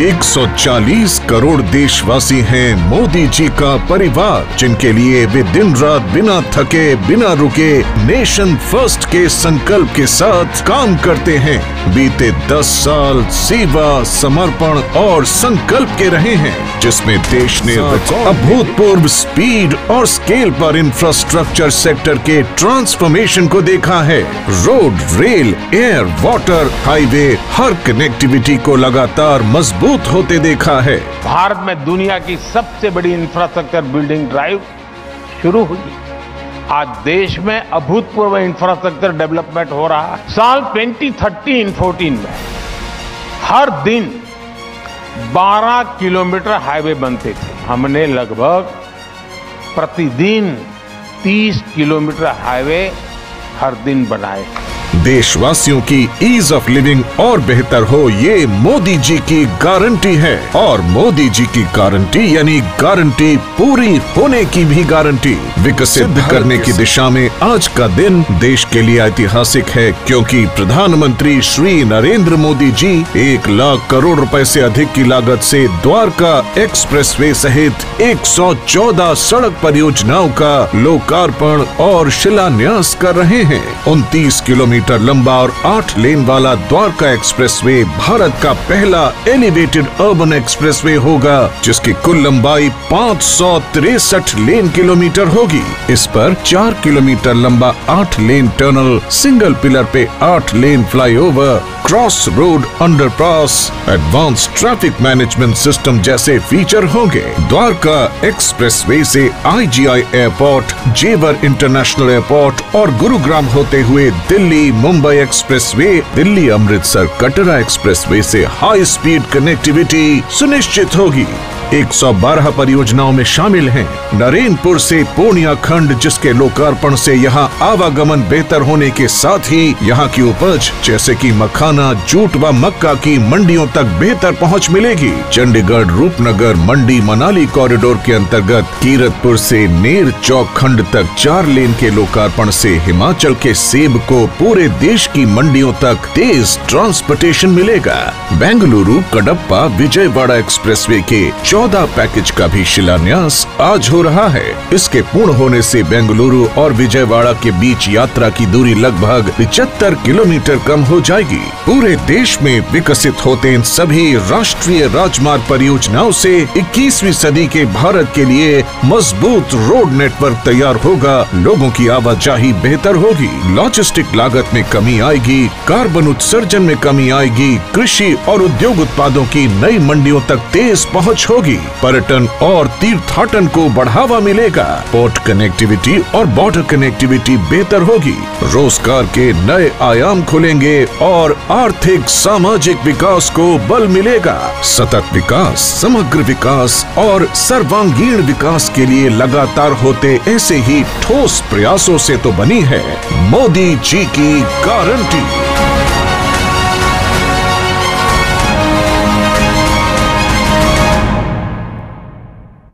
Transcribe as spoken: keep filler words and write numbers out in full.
एक सौ चालीस करोड़ देशवासी हैं मोदी जी का परिवार, जिनके लिए वे दिन रात बिना थके बिना रुके नेशन फर्स्ट के संकल्प के साथ काम करते हैं। बीते दस साल सेवा, समर्पण और संकल्प के रहे हैं, जिसमें देश ने अभूतपूर्व स्पीड और स्केल पर इंफ्रास्ट्रक्चर सेक्टर के ट्रांसफॉर्मेशन को देखा है। Road, rail, air, water, highway, हर कनेक्टिविटी को लगातार मजबूत होते देखा है। भारत में दुनिया की सबसे बड़ी इंफ्रास्ट्रक्चर बिल्डिंग ड्राइव शुरू हुई। आज देश में अभूतपूर्व इंफ्रास्ट्रक्चर डेवलपमेंट हो रहा है। साल दो हज़ार तेरह चौदह में हर दिन बारह किलोमीटर हाईवे बनते थे। हमने लगभग प्रतिदिन तीस किलोमीटर हाईवे हर दिन बनाए। देशवासियों की ईज ऑफ लिविंग और बेहतर हो, ये मोदी जी की गारंटी है। और मोदी जी की गारंटी यानी गारंटी पूरी होने की भी गारंटी। विकसित करने की दिशा में आज का दिन देश के लिए ऐतिहासिक है, क्योंकि प्रधानमंत्री श्री नरेंद्र मोदी जी एक लाख करोड़ रुपए से अधिक की लागत से द्वारका एक्सप्रेसवे सहित एक सौ चौदह सड़क परियोजनाओं का लोकार्पण और शिलान्यास कर रहे हैं। उनतीस किलोमीटर लंबा और आठ लेन वाला द्वारका एक्सप्रेसवे भारत का पहला एलिवेटेड अर्बन एक्सप्रेसवे होगा, जिसकी कुल लंबाई पाँच सौ तिरसठ लेन किलोमीटर होगी। इस पर चार किलोमीटर लंबा आठ लेन टनल, सिंगल पिलर पे आठ lane flyover, cross road underpass, advance traffic management system जैसे फीचर होंगे। द्वारका एक्सप्रेसवे से IGI airport, Jewar international airport और गुरुग्राम होते हुए दिल्ली मुंबई एक्सप्रेसवे, दिल्ली अमृतसर कटरा एक्सप्रेसवे से हाई स्पीड कनेक्टिविटी सुनिश्चित होगी। एक सौ बारह परियोजनाओं में शामिल हैं नरेनपुर से पूर्णिया खंड, जिसके लोकार्पण से यहां आवागमन बेहतर होने के साथ ही यहां की उपज जैसे कि मखाना, जूट व मक्का की मंडियों तक बेहतर पहुंच मिलेगी। चंडीगढ़ रूपनगर मंडी मनाली कॉरिडोर के अंतर्गत कीरतपुर से नेर चौक खंड तक चार लेन के लोकार्पण से हिमाचल के सेब को पूरे देश की मंडियों तक तेज ट्रांसपोर्टेशन मिलेगा। बेंगलुरु कडप्पा विजयवाड़ा एक्सप्रेसवे के चौदह पैकेज का भी शिलान्यास आज हो रहा है। इसके पूर्ण होने से बेंगलुरु और विजयवाड़ा के बीच यात्रा की दूरी लगभग पचहत्तर किलोमीटर कम हो जाएगी। पूरे देश में विकसित होते इन सभी राष्ट्रीय राजमार्ग परियोजनाओं से इक्कीसवीं सदी के भारत के लिए मजबूत रोड नेटवर्क तैयार होगा। लोगों की आवाजाही बेहतर होगी, लॉजिस्टिक लागत में कमी आएगी, कार्बन उत्सर्जन में कमी आएगी, कृषि और उद्योग उत्पादों की नई मंडियों तक तेज पहुँच होगी, पर्यटन और तीर्थाटन को बढ़ावा मिलेगा, पोर्ट कनेक्टिविटी और बॉर्डर कनेक्टिविटी बेहतर होगी, रोजगार के नए आयाम खुलेंगे और आर्थिक सामाजिक विकास को बल मिलेगा। सतत विकास, समग्र विकास और सर्वांगीण विकास के लिए लगातार होते ऐसे ही ठोस प्रयासों से तो बनी है मोदी जी की गारंटी।